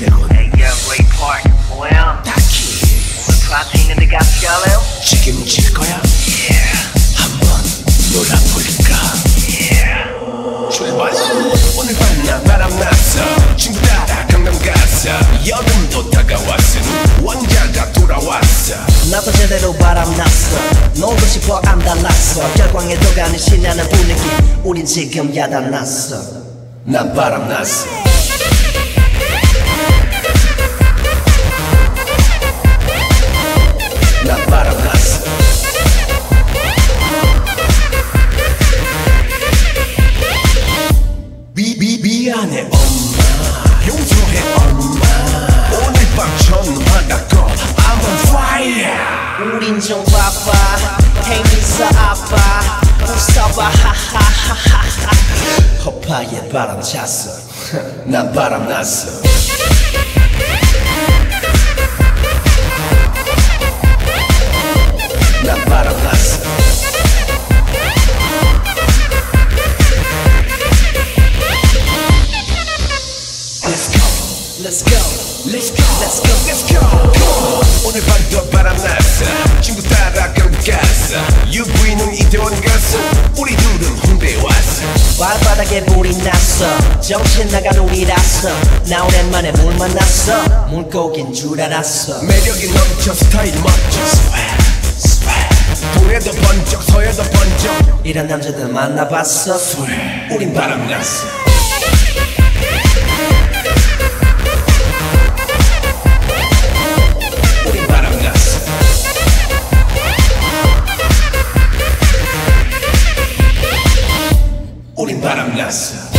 기대군. Hey yo, Ray Park, 뭐야? 딱히 오늘 파티 있는데 같이 갈래요? 책임질 거야. 한번 놀아볼까. 출발. 오늘 밤 나 바람났어. 친구 따라 강남 갔어. 여름도 다가왔으니 왕자가 돌아왔어. 나도 제대로 바람났어. 놀고 싶어 안 달랐어. 결광에도 가는 신나는 분위기. 우린 지금 야단났어. 난 바람났어. 난 바람났어. 미안해 엄마, 용서해 엄마. 오늘 밤 전화가 꺼. I'm on fire. 우린 좀 바빠. 행isa 아빠. 웃어봐 하하하하하. 허파에 바람 찼어. 난 바람났어. 난 바람났어. Let's go. Let's go, let's go, let's go. 오늘 밤도 바람났어. 친구 따라 강북 갔어. UV는 이태원 갔어. 우리 둘은 홍대에 왔어. 발바닥에 불이 났어. 정신 나간 우리라서. 나 오랜만에 물 만났어. 물고기인 줄 알았어. 매력이 넘쳐 스타일 멋져. Swag, swag. 동해도 번쩍 서해도 번쩍. 이런 남자들 만나봤어. Swag. 우린 바람났어. 우린 바람났어. 우린 바람났어.